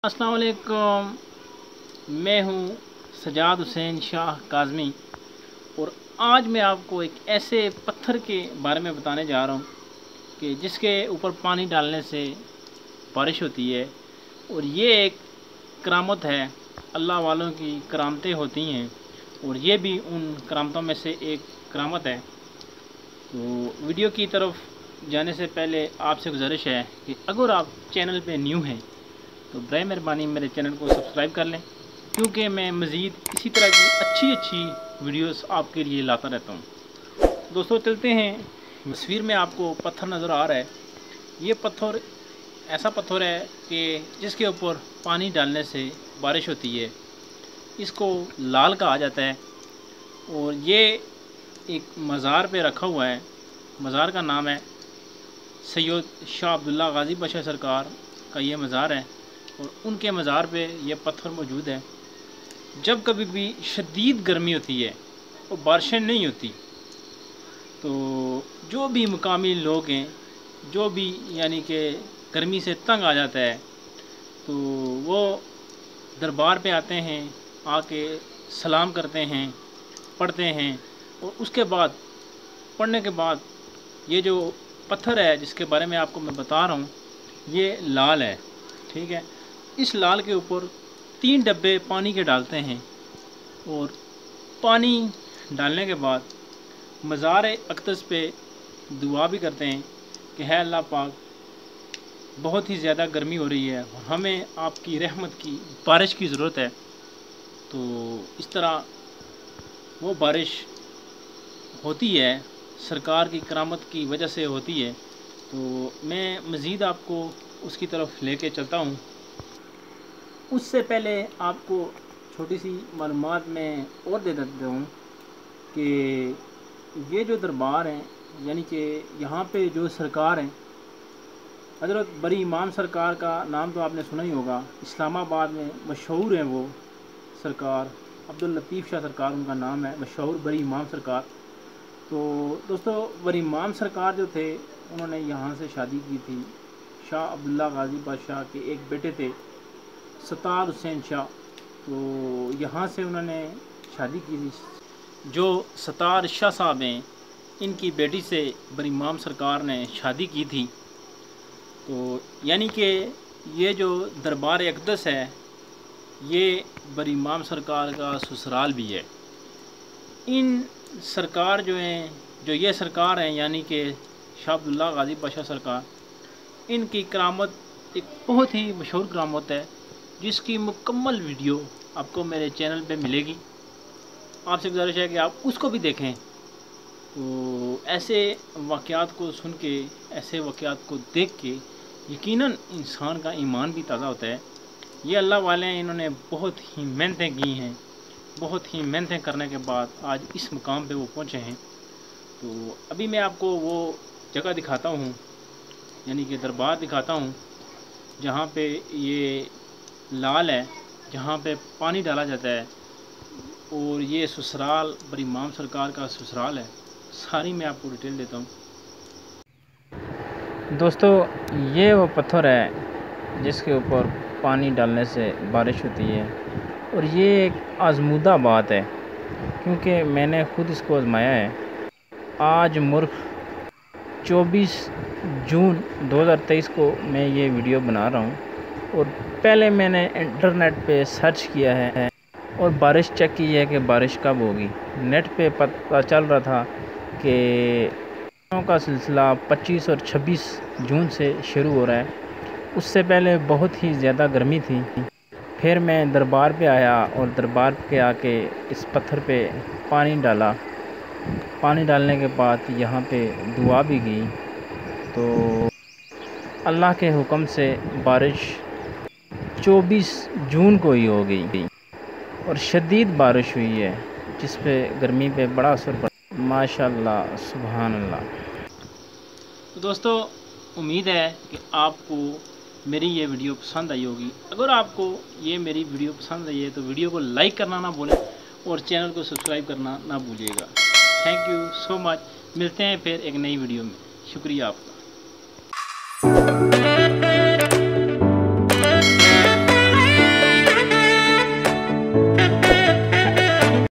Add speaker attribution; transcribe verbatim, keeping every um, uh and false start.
Speaker 1: अस्सलाम वालेकुम। मैं हूँ सजाद हुसैन शाह काज़मी और आज मैं आपको एक ऐसे पत्थर के बारे में बताने जा रहा हूँ कि जिसके ऊपर पानी डालने से बारिश होती है। और ये एक करामत है, अल्लाह वालों की करामतें होती हैं और ये भी उन करामतों में से एक करामत है। तो वीडियो की तरफ जाने से पहले आपसे गुजारिश है कि अगर आप चैनल पे न्यू हैं तो बराए मेहरबानी मेरे चैनल को सब्सक्राइब कर लें, क्योंकि मैं मज़ीद इसी तरह की अच्छी अच्छी वीडियोस आपके लिए लाता रहता हूँ। दोस्तों चलते हैं, तस्वीर में आपको पत्थर नज़र आ रहा है। ये पत्थर ऐसा पत्थर है कि जिसके ऊपर पानी डालने से बारिश होती है। इसको लाल कहा जाता है और ये एक मज़ार पे रखा हुआ है। मज़ार का नाम है सैयद शाह अब्दुल्ला गाज़ी बादशाह सरकार का ये मज़ार है और उनके मज़ार पे ये पत्थर मौजूद है। जब कभी भी शदीद गर्मी होती है और बारिशें नहीं होती तो जो भी मुकामी लोग हैं, जो भी यानी कि गर्मी से तंग आ जाता है, तो वो दरबार पे आते हैं, आके सलाम करते हैं, पढ़ते हैं और उसके बाद पढ़ने के बाद ये जो पत्थर है जिसके बारे में आपको मैं बता रहा हूँ ये लाल है, ठीक है। इस लाल के ऊपर तीन डब्बे पानी के डालते हैं और पानी डालने के बाद मज़ार अक़दस पे दुआ भी करते हैं कि है अल्लाह पाक, बहुत ही ज़्यादा गर्मी हो रही है और हमें आपकी रहमत की बारिश की ज़रूरत है। तो इस तरह वो बारिश होती है, सरकार की करामत की वजह से होती है। तो मैं मज़ीद आपको उसकी तरफ लेके चलता हूँ। उससे पहले आपको छोटी सी मालूमात मैं और दे देता हूँ कि ये जो दरबार हैं, यानी कि यहाँ पे जो सरकार हैं, हज़रत बरी इमाम सरकार का नाम तो आपने सुना ही होगा। इस्लामाबाद में मशहूर हैं वो सरकार, अब्दुल लतीफ़ शाह सरकार उनका नाम है, मशहूर बरी इमाम सरकार। तो दोस्तों बरी इमाम सरकार जो थे उन्होंने यहाँ से शादी की थी। शाह अब्दुल्ला गाज़ी बादशाह के एक बेटे थे सतार हुसैन शाह, तो यहाँ से उन्होंने शादी की थी। जो सतार शाह साहब हैं इनकी बेटी से बरी इमाम सरकार ने शादी की थी। तो यानी कि ये जो दरबार अक़दस है ये बरी इमाम सरकार का ससुराल भी है। इन सरकार जो हैं, जो ये सरकार हैं यानी कि शाह अब्दुल्ला गाज़ी बादशाह सरकार, इनकी करामत एक बहुत ही मशहूर करामत है जिसकी मुकम्मल वीडियो आपको मेरे चैनल पे मिलेगी। आपसे गुजारिश है कि आप उसको भी देखें। तो ऐसे वाक़यात को सुन के, ऐसे वाक़यात को देख के यकीनन इंसान का ईमान भी ताज़ा होता है। ये अल्लाह वाले हैं, इन्होंने बहुत ही मेहनतें की हैं, बहुत ही मेहनतें करने के बाद आज इस मुकाम पे वो पहुँचे हैं। तो अभी मैं आपको वो जगह दिखाता हूँ, यानी कि दरबार दिखाता हूँ जहाँ पे ये लाल है, जहाँ पे पानी डाला जाता है। और ये ससुराल बरी इमाम सरकार का ससुराल है। सारी मैं आपको डिटेल देता हूँ। दोस्तों ये वो पत्थर है जिसके ऊपर पानी डालने से बारिश होती है और ये एक आजमूदा बात है, क्योंकि मैंने ख़ुद इसको आजमाया है। आज मुर्ख चौबीस जून दो हज़ार तेईस को मैं ये वीडियो बना रहा हूँ और पहले मैंने इंटरनेट पे सर्च किया है और बारिश चेक की है कि बारिश कब होगी। नेट पे पता चल रहा था कि का सिलसिला पच्चीस और छब्बीस जून से शुरू हो रहा है। उससे पहले बहुत ही ज़्यादा गर्मी थी। फिर मैं दरबार पे आया और दरबार के आके इस पत्थर पे पानी डाला। पानी डालने के बाद यहाँ पे दुआ भी की तो अल्लाह के हुक्म से बारिश चौबीस जून को ही हो गई और शदीद बारिश हुई है जिस पे गर्मी पे बड़ा असर पड़ा। माशाल्लाह सुभान अल्लाह। तो दोस्तों उम्मीद है कि आपको मेरी ये वीडियो पसंद आई होगी। अगर आपको ये मेरी वीडियो पसंद आई है तो वीडियो को लाइक करना ना भूलें और चैनल को सब्सक्राइब करना ना भूलिएगा। Thank you so much. मिलते हैं फिर एक नई वीडियो में। शुक्रिया आपका।